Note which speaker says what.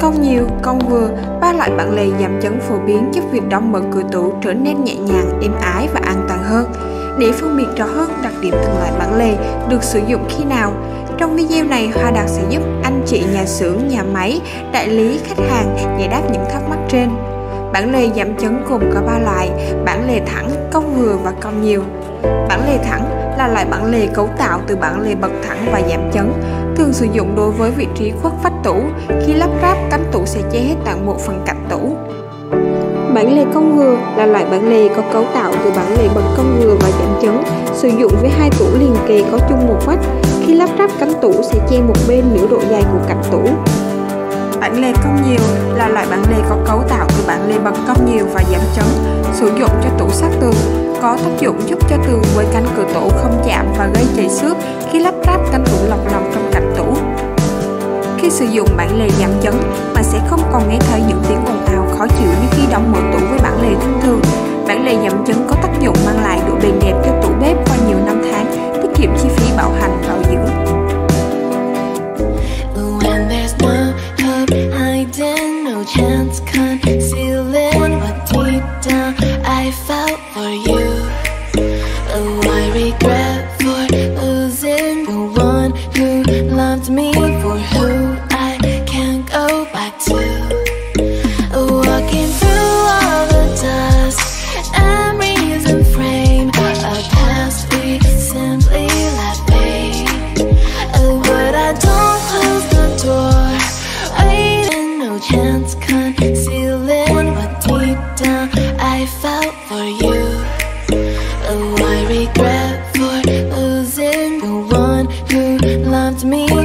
Speaker 1: Công nhiều, công vừa, ba loại bản lề giảm chấn phổ biến giúp việc đóng mở cửa tủ trở nên nhẹ nhàng, êm ái và an toàn hơn. Để phân biệt rõ hơn đặc điểm từng loại bản lề được sử dụng khi nào, trong video này Hoa Đạt sẽ giúp anh chị nhà xưởng, nhà máy, đại lý, khách hàng giải đáp những thắc mắc trên. Bản lề giảm chấn gồm có 3 loại: bản lề thẳng, cong vừa và cong nhiều. Bản lề thẳng là loại bản lề cấu tạo từ bản lề bật thẳng và giảm chấn, thường sử dụng đối với vị trí khuất vách tủ. Khi lắp ráp, cánh tủ sẽ che hết toàn bộ phần cạnh tủ. Bản lề cong vừa là loại bản lề có cấu tạo từ bản lề bật cong vừa và giảm chấn, sử dụng với hai tủ liền kề có chung một vách. Khi lắp ráp, cánh tủ sẽ che một bên nửa độ dài của cạnh tủ. Bản lề cong nhiều là loại bản lề có cấu tạo từ bản lề bật cong nhiều và giảm chấn, sử dụng cho tủ sát tường, có tác dụng giúp cho tường với cánh cửa tủ không chạm và gây chảy xước khi lắp ráp, cánh tủ lọt lòng trong cạnh tủ. Khi sử dụng bản lề giảm chấn, bạn sẽ không còn nghe thấy những tiếng ồn ào khó chịu như khi đóng mở tủ với bản lề thông thường. Bản lề giảm chấn có tác dụng mang lại độ bền đẹp cho tủ bếp qua nhiều năm tháng, tiết kiệm chi phí bảo hành bảo dưỡng.
Speaker 2: No chance concealing what deep down I felt for you. Oh, I regret for losing the one who loved me, for who I can't go back to. Walking through all the dust, memories and frame a past we simply let fade. Oh, but I don't close the door. Chance concealing what deep down I felt for you. Oh, I regret for losing the one who loved me.